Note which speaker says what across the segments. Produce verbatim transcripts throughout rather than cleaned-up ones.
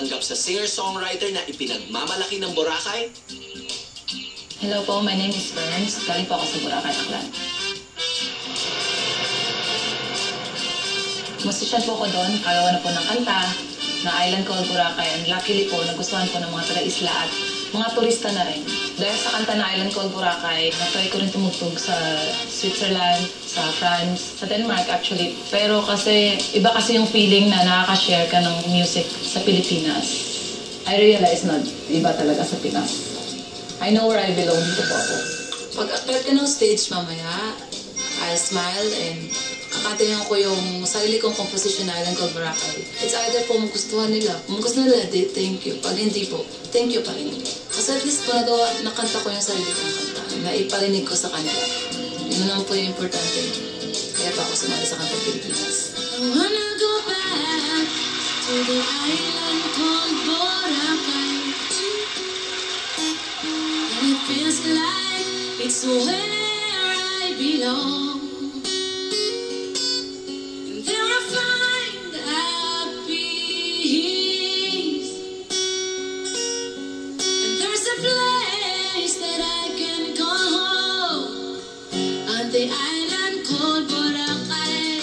Speaker 1: nagpapanggap sa singer-songwriter na ipinagmamalaki ng Boracay?
Speaker 2: Hello po, my name is Ferns. Galing po ako sa Boracay, Aklan. Musician po ako doon, kagawa na po ng kanta na Island Called Boracay. And luckily po, nagustuhan po ng mga taga-isla at mga turista na rin. Dahil sa kanta na Island Called Boracay, natry ko rin tumugtog sa Switzerland, sa France, sa Denmark actually. Pero kasi, iba kasi yung feeling na nakaka-share ka ng music sa Pilipinas. I realize na iba talaga sa Pinas. I know where I belong, dito po ako.
Speaker 3: Pag-akyat ka ng stage mamaya, I'll smile and kakantayan ko yung sarili kong composition na Island Called Boracay. It's either po magustuhan nila. Kung gusto nila, di, thank you. Pag hindi po, thank you pa rin. Kasi at least po nagawa, nakanta ko yung sarili kong kanta. Naiparinig ko sa kanila. Yun naman po yung importante. Kaya pa ako sumali sa Kantang Pilipinas. I wanna go back to the island called Boracay. And it feels like it's where I belong. The island called Boracay.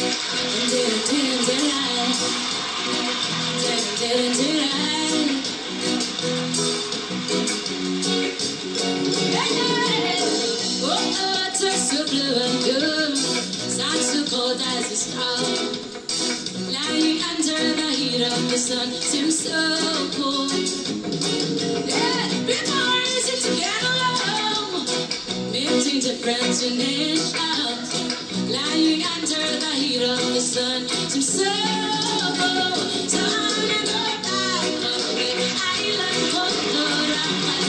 Speaker 3: Oh, water so blue and good, sun so cold as a straw. Lying under the heat of the sun seems so cold. Yeah, before easy to get along. Mixing different nations, lying under the heat of the sun seems so cold. So I wanna go back to the island called Boracay.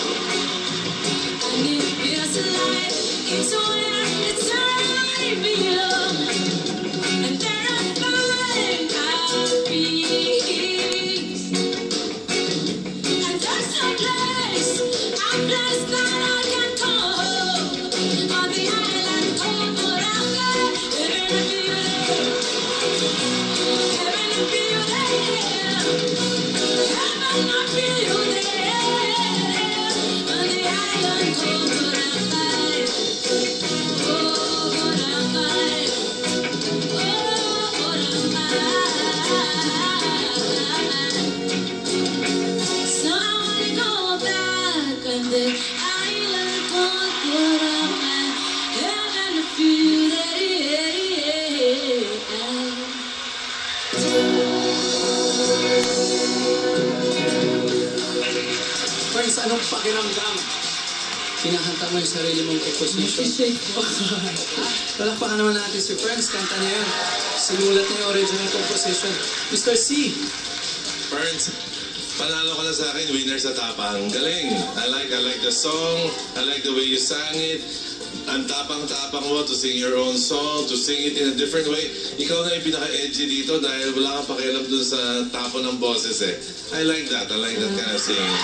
Speaker 3: And it feels like it's where it's I belong. And there I find our peace. And that's a place, a place that I can call. On the island called Boracay. Heaven and beauty, heaven and beauty, heaven and beauty. On the island called Boracay. Oh, Boracay. Oh, Boracay. So I wanna go back on the island called Boracay. Heaven and beauty.
Speaker 4: Friends, anong pakiramdam? Kinakanta mo yung sarili mong composition. Palakpakan naman natin si Friends, kanta niya yun. Sinulat niya yung original composition. Mister C.
Speaker 5: Friends, panalo ka na sa akin, winner sa tapang. Galing. I like, I like the song. I like the way you sang it. Ang tapang-tapang mo to sing your own song, to sing it in a different way. Ikaw na yung pinaka-edgy dito dahil wala kang pakialam dun sa tapo ng boses eh. I like that. I like that kind of singing.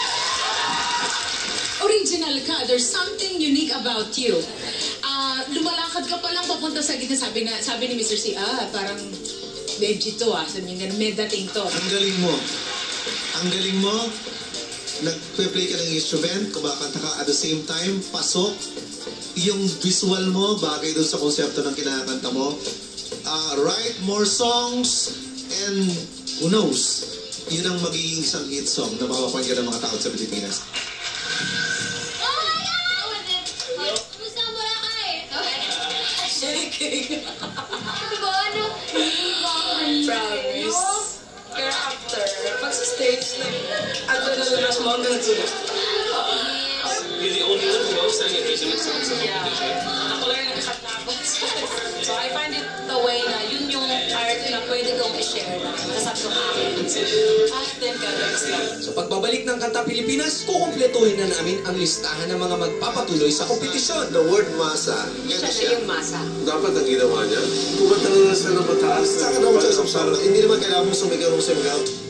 Speaker 6: Original ka. There's something unique about you. Uh, lumalakad ka pa lang papunta sa gitna. Sabi, na, sabi ni Mister C, ah, parang edgy to ah. Sabi niya, may dating to.
Speaker 7: Ang galing mo. Ang galing mo. Nag-play ka ng instrument, kumakanta ka at the same time, pasok. Yung visual mo, bagay doon sa konsepto ng kinakanta mo. Uh, write more songs and who knows, yun ang magiging isang hit song na mapapakinggan ng mga tao sa Pilipinas.
Speaker 8: Oh my God! Kumusta ang Boracay?
Speaker 3: Shaking.
Speaker 8: Diba ano?
Speaker 3: Promise. Pero after, pag sa stage, like, ano na naman mo ang nagsunod.
Speaker 4: You're the only one who knows any original songs of
Speaker 3: Yeah. Ako lang yung nakatapat. So I find it the way na yun yung art na pwede kong i-share na kasap yung akin. Ah, then ka, next lang.
Speaker 4: Sa pagbabalik ng Kanta Pilipinas, kukumpletuhin na namin ang listahan ng mga magpapatuloy sa kompetisyon.
Speaker 7: The word masa, yan
Speaker 3: Siya
Speaker 7: siya.
Speaker 3: yung masa.
Speaker 5: Dapat ang ginawa niya, kumanta na lang siya ng mataas.
Speaker 7: Saka naman sa isang song, hindi naman kailangan mong sumigaw ng sumigaw.